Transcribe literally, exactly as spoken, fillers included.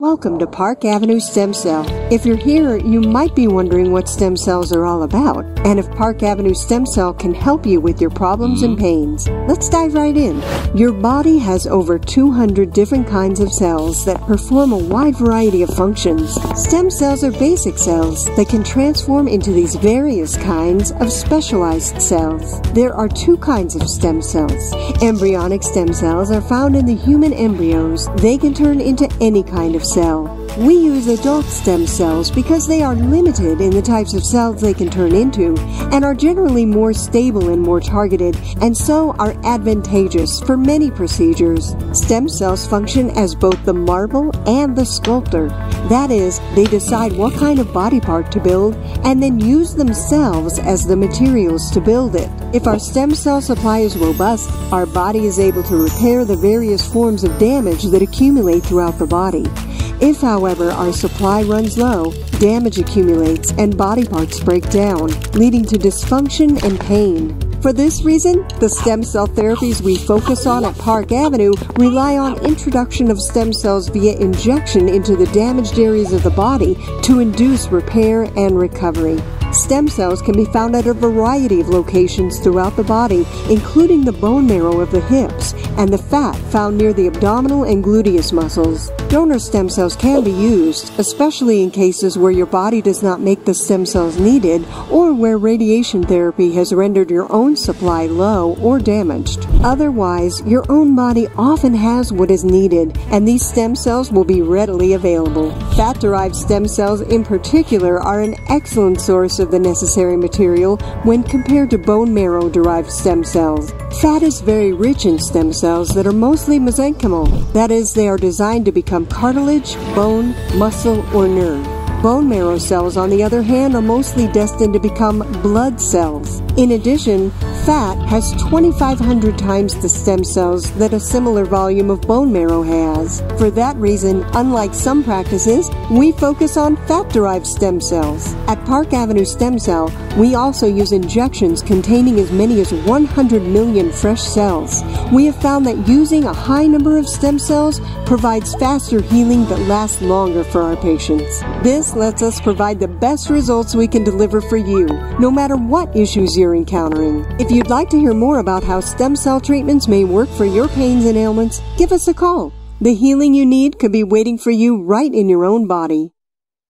Welcome to Park Avenue Stem Cell. If you're here, you might be wondering what stem cells are all about, and if Park Avenue Stem Cell can help you with your problems and pains. Let's dive right in. Your body has over two hundred different kinds of cells that perform a wide variety of functions. Stem cells are basic cells that can transform into these various kinds of specialized cells. There are two kinds of stem cells. Embryonic stem cells are found in the human embryos. They can turn into any kind of cell. We use adult stem cells because they are limited in the types of cells they can turn into and are generally more stable and more targeted, and so are advantageous for many procedures. Stem cells function as both the marble and the sculptor. That is, they decide what kind of body part to build and then use themselves as the materials to build it. If our stem cell supply is robust, our body is able to repair the various forms of damage that accumulate throughout the body. If, however, our supply runs low, damage accumulates and body parts break down, leading to dysfunction and pain. For this reason, the stem cell therapies we focus on at Park Avenue rely on introduction of stem cells via injection into the damaged areas of the body to induce repair and recovery. Stem cells can be found at a variety of locations throughout the body, including the bone marrow of the hips and the fat found near the abdominal and gluteus muscles. Donor stem cells can be used, especially in cases where your body does not make the stem cells needed or where radiation therapy has rendered your own supply low or damaged. Otherwise, your own body often has what is needed, and these stem cells will be readily available. Fat-derived stem cells in particular are an excellent source of the necessary material when compared to bone marrow-derived stem cells. Fat is very rich in stem cells that are mostly mesenchymal. That is, they are designed to become cartilage, bone, muscle, or nerve. Bone marrow cells, on the other hand, are mostly destined to become blood cells. In addition, fat has twenty-five hundred times the stem cells that a similar volume of bone marrow has. For that reason, unlike some practices, we focus on fat-derived stem cells. At Park Avenue Stem Cell, we also use injections containing as many as one hundred million fresh cells. We have found that using a high number of stem cells provides faster healing that lasts longer for our patients. This lets us provide the best results we can deliver for you, no matter what issues you're encountering. If you'd like to hear more about how stem cell treatments may work for your pains and ailments, give us a call. The healing you need could be waiting for you right in your own body.